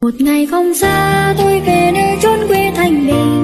Một ngày không xa tôi về nơi chốn quê thanh bình,